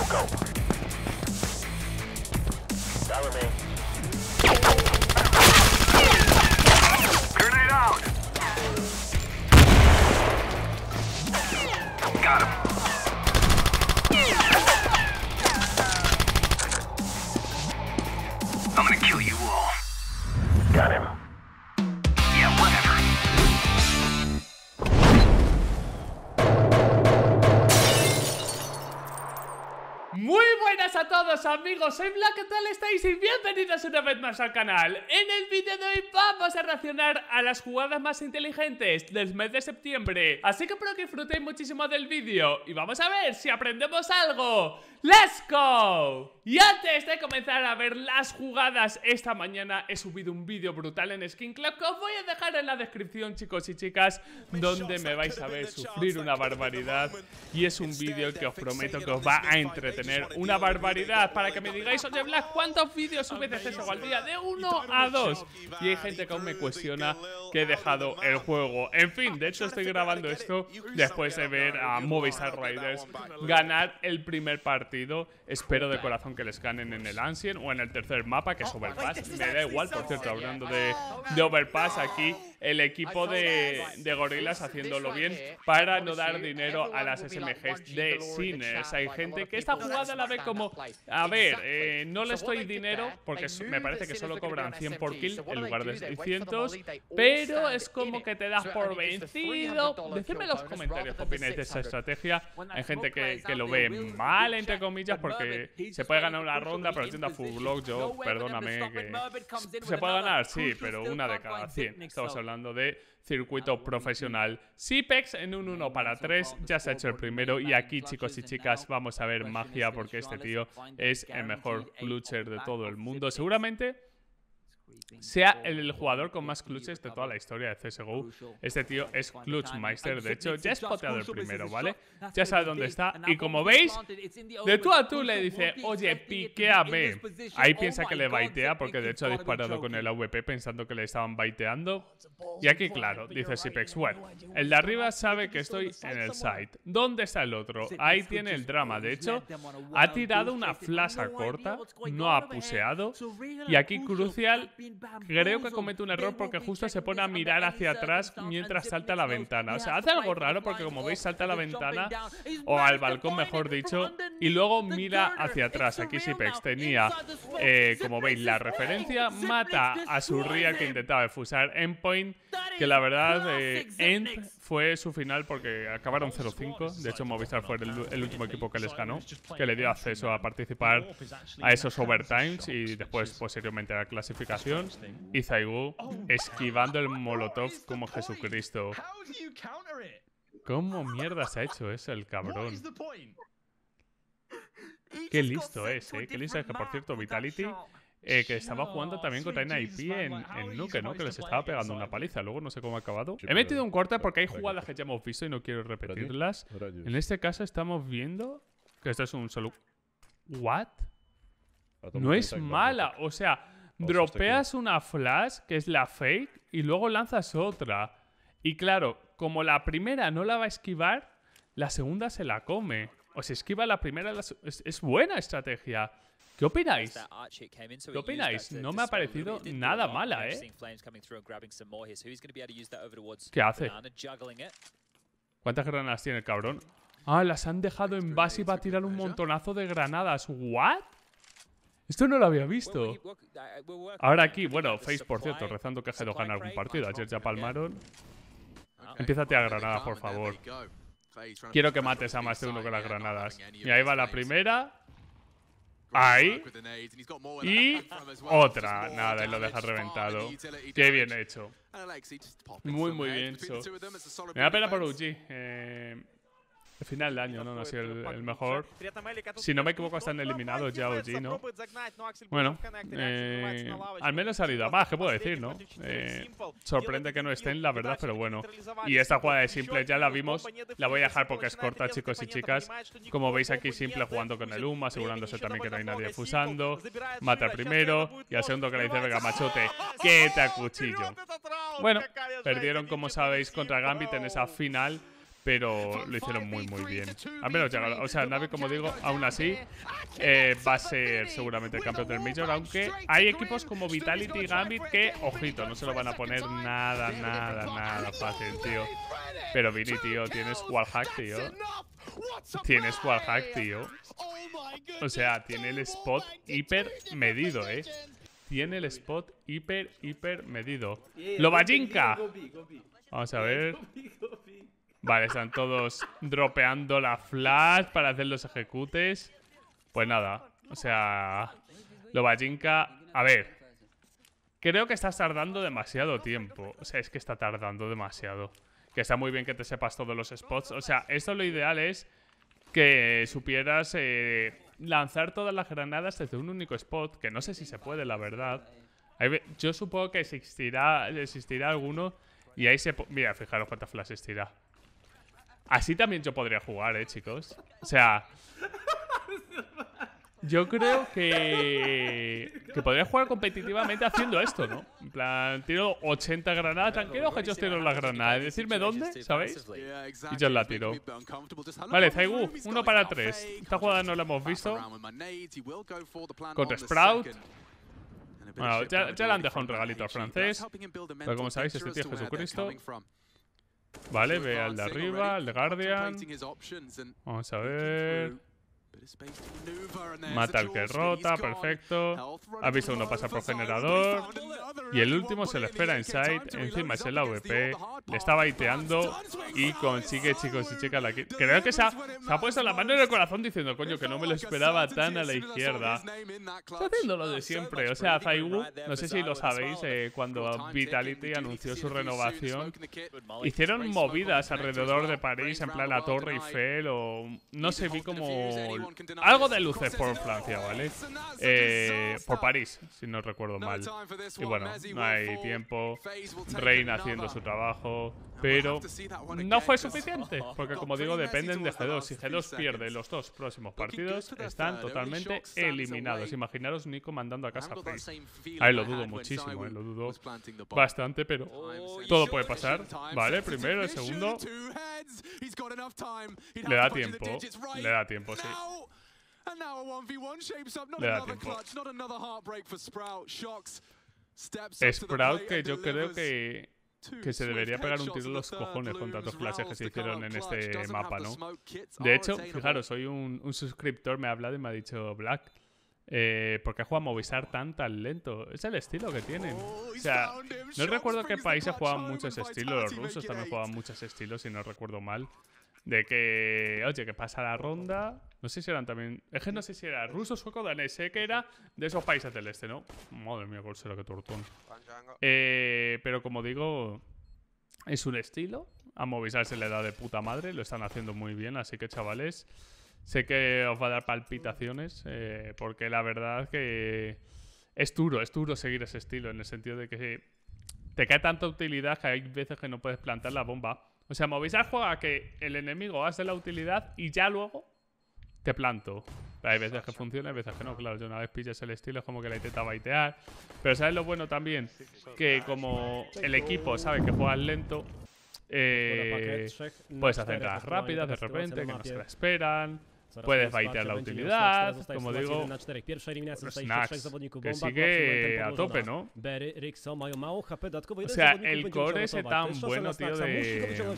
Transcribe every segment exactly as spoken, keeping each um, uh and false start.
Muy buenas a todos amigos, soy Black, ¿qué tal estáis? Y bienvenidos una vez más al canal. En el vídeo de hoy vamos a reaccionar a las jugadas más inteligentes del mes de septiembre. Así que espero que disfrutéis muchísimo del vídeo y vamos a ver si aprendemos algo. ¡Let's go! Y antes de comenzar a ver las jugadas, esta mañana he subido un vídeo brutal en Skin Club que os voy a dejar en la descripción, chicos y chicas, donde me vais a ver sufrir una barbaridad. Y es un vídeo que os prometo que os va a entretener una barbaridad, para que me digáis, oye Black, ¿cuántos vídeos subes de C S G O al día? De uno a dos. Y hay gente que aún me cuestiona que he dejado el juego. En fin, de hecho estoy grabando esto después de ver a Movistar Riders ganar el primer partido. Espero de corazón que les ganen en el Ancient o en el tercer mapa, que es Overpass. Me da igual, por cierto, hablando de, de Overpass, aquí el equipo de, de Gorilas haciéndolo bien para no dar dinero a las S M Gs de Sinners. Hay gente que esta jugada la ve como, a ver, eh, no les doy dinero porque me parece que solo cobran cien por kill en lugar de seiscientos, pero es como que te das por vencido. Decidme en los comentarios qué opináis de esa estrategia. Hay gente que, que lo ve mal, entre comillas, porque se puede ganar una ronda, pero tienda full block, yo, perdóname, que se puede ganar, sí, pero una de cada cien. Estamos hablando de circuito profesional. Zipex en un uno para tres, ya se ha hecho el primero. Y aquí, chicos y chicas, vamos a ver magia, porque este tío es el mejor clutcher de todo el mundo. Seguramente sea el jugador con más clutches de toda la historia de C S G O. Este tío es Clutchmeister. De hecho, ya he spoteado el primero, ¿vale? Ya sabe dónde está. Y como veis, de tú a tú le dice, oye, piquéame. Ahí piensa que le baitea, porque de hecho ha disparado con el A W P pensando que le estaban baiteando. Y aquí, claro, dice Zipex, bueno, el de arriba sabe que estoy en el site. ¿Dónde está el otro? Ahí tiene el drama. De hecho, ha tirado una flasha corta, no ha puseado. Y aquí, crucial, creo que comete un error porque justo se pone a mirar hacia atrás mientras salta a la ventana. O sea, hace algo raro porque, como veis, salta a la ventana, o al balcón, mejor dicho, y luego mira hacia atrás. Aquí Zipex tenía, eh, como veis, la referencia. Mata a su Real que intentaba defusar Endpoint, que la verdad, eh, End fue su final porque acabaron cero cinco. De hecho, Movistar fue el, el último equipo que les ganó, que le dio acceso a participar a esos overtimes y después, posteriormente, a la clasificación. Y Zaigu esquivando el molotov como Jesucristo. ¿Cómo mierda se ha hecho eso el cabrón? Qué listo es, eh. Qué listo es, que por cierto, Vitality, Eh, que estaba jugando también contra N I P en, en Nuke, ¿no? Que les estaba pegando una paliza. Luego no sé cómo ha acabado. He metido un corte porque hay jugadas que ya hemos visto y no quiero repetirlas. En este caso estamos viendo que esto es un solo... ¿What? No es mala. O sea, dropeas una flash, que es la fake, y luego lanzas otra. Y claro, como la primera no la va a esquivar, la segunda se la come. O se esquiva la primera, la es, es buena estrategia. ¿Qué opináis? ¿Qué opináis? No me ha parecido nada mala, ¿eh? ¿Qué hace? ¿Cuántas granadas tiene el cabrón? Ah, las han dejado en base y va a tirar un montonazo de granadas. ¿What? Esto no lo había visto. Ahora aquí, bueno, Face, por cierto, rezando que G dos gane algún partido. Ayer ya palmaron. Empieza a tirar granadas, por favor. Quiero que mates a más de uno con las granadas. Y ahí va la primera. Ahí. Y otra. Nada, y lo deja reventado. Qué bien hecho. Muy, muy bien hecho. Me da pena por U G. Eh, el final de año, ¿no? No ha sido el, el mejor. Si no me equivoco, están eliminados ya O G, ¿no? Bueno, eh, al menos ha salido a más, ¿qué puedo decir, no? Eh, sorprende que no estén, la verdad, pero bueno. Y esta jugada de Simple ya la vimos. La voy a dejar porque es corta, chicos y chicas. Como veis aquí, Simple jugando con el humo, asegurándose también que no hay nadie fusando. Mata al primero. Y al segundo que le dice, venga, machote, que te acuchillo. Bueno, perdieron, como sabéis, contra Gambit en esa final. pero lo hicieron muy muy bien. Al menos llegaron, o sea, Navi, como digo, aún así eh, va a ser seguramente el campeón del Major, aunque hay equipos como Vitality y Gambit que, ojito, no se lo van a poner nada, nada, nada fácil, tío. Pero Vini, tío, tienes wallhack, tío. Tienes wallhack, tío. O sea, tiene el spot hiper medido, eh. Tiene el spot hiper, hiper medido. ¡Lobajinka! Vamos a ver. Vale, están todos dropeando la flash para hacer los ejecutes. Pues nada, o sea, Lobajinka, a ver, creo que estás tardando demasiado tiempo. O sea, es que está tardando demasiado. Que está muy bien que te sepas todos los spots. O sea, esto lo ideal es que supieras eh, lanzar todas las granadas desde un único spot. Que no sé si se puede, la verdad. Yo supongo que existirá, existirá alguno. Y ahí se... Mira, fijaros cuántas flashes tira. Así también yo podría jugar, eh, chicos. O sea... Yo creo que... Que podría jugar competitivamente haciendo esto, ¿no? En plan, tiro ochenta granadas. Tranquilo, que yo os tiro las granadas. Decidme dónde, ¿sabéis? Y yo la tiro. Vale, Zaigu, uno para tres. Esta jugada no la hemos visto. Contra Sprout. Bueno, ya, ya le han dejado un regalito al francés. Pero como sabéis, este tío es Jesucristo. Vale, ve al de arriba, al de Guardian. Vamos a ver. Mata al que rota, perfecto. Ha visto uno pasar por generador. Y el último se le espera en site. Encima es el A V P. Le está baiteando. Y consigue, chicos y chicas, la kill. Creo que se ha, se ha puesto la mano en el corazón diciendo, coño, que no me lo esperaba tan a la izquierda. Está haciendo lo de siempre. O sea, Zaigu, no sé si lo sabéis, eh, cuando Vitality anunció su renovación, hicieron movidas alrededor de París, en plan la Torre Eiffel, o no sé, vi como algo de luces por Francia, ¿vale? Eh, por París, si no recuerdo mal. Y bueno, no hay tiempo. Reina haciendo su trabajo. Pero no fue suficiente, porque como digo, dependen de G dos. Si G dos pierde los dos próximos partidos, están totalmente eliminados. Imaginaros Nico mandando a casa a Face. A ver, lo dudo muchísimo, eh, lo dudo bastante, pero todo puede pasar. Vale, primero, el segundo. Le da tiempo, le da tiempo, sí. Le da tiempo. Sprout, que yo creo que... que se debería pegar un tiro en los cojones con tantos flashes que se hicieron en este mapa, ¿no? De hecho, fijaros, hoy un, un suscriptor me ha hablado y me ha dicho, Black, eh, ¿por qué juega Movistar tan tan lento? Es el estilo que tienen. O sea, no recuerdo qué países juegan mucho ese estilo. Los rusos también juegan muchos estilos, si no recuerdo mal. De que, oye, que pasa la ronda. No sé si eran también... Es que no sé si era ruso, sueco, danés. Sé que era de esos países del este, ¿no? Madre mía, cuál será que tortón. Eh, pero como digo, es un estilo. A Movistar se le da de puta madre. Lo están haciendo muy bien. Así que, chavales, sé que os va a dar palpitaciones. Eh, porque la verdad que es duro, es duro seguir ese estilo. En el sentido de que te cae tanta utilidad que hay veces que no puedes plantar la bomba. O sea, Movistar juega a que el enemigo hace la utilidad y ya luego te planto. Pero hay veces que funciona, hay veces que no. Claro, yo una vez pillas el estilo es como que la intenta baitear. Pero ¿sabes lo bueno también? Que como el equipo sabe que juegas lento, eh, puedes hacer entradas rápidas de repente, que no se la esperan. Puedes baitear la utilidad, como digo, Snax, que sigue a tope, ¿no? O sea, el core ese tan bueno, tío, de...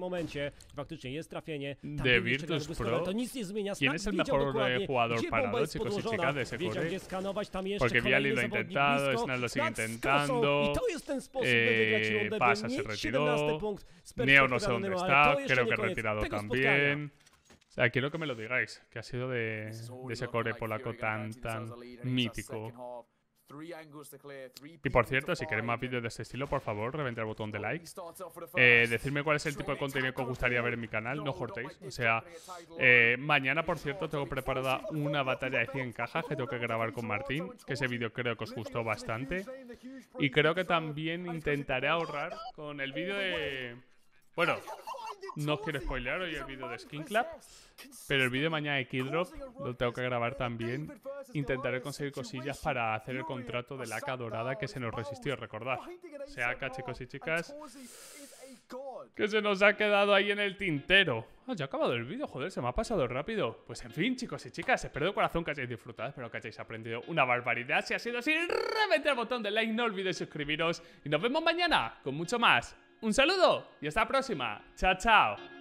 de Virtus Pro. ¿Quién es el mejor jugador parado, chicos y chicas, de ese core? Porque Viali lo ha intentado, Snax lo sigue intentando, eh, Pasa se retiró, Neo no sé dónde está, creo que retirado también. O sea, quiero que me lo digáis, que ha sido de, de ese core polaco tan, tan mítico. Y por cierto, si queréis más vídeos de este estilo, por favor, reventar el botón de like. Eh, decidme cuál es el tipo de contenido que os gustaría ver en mi canal, no cortéis. O sea, eh, mañana, por cierto, tengo preparada una batalla de cien cajas que tengo que grabar con Martín, que ese vídeo creo que os gustó bastante. Y creo que también intentaré ahorrar con el vídeo de... Bueno, no os quiero spoilear hoy el vídeo de Skin Club, pero el vídeo de mañana de Keydrop lo tengo que grabar también. Intentaré conseguir cosillas para hacer el contrato del A K dorada que se nos resistió, recordad. O sea, A K, chicos y chicas, que se nos ha quedado ahí en el tintero. Ah, ya ha acabado el vídeo, joder, se me ha pasado rápido. Pues en fin, chicos y chicas, espero de corazón que hayáis disfrutado, espero que hayáis aprendido una barbaridad. Si ha sido así, reventad el botón de like, no olvidéis suscribiros y nos vemos mañana con mucho más. Un saludo y hasta la próxima. Chao, chao.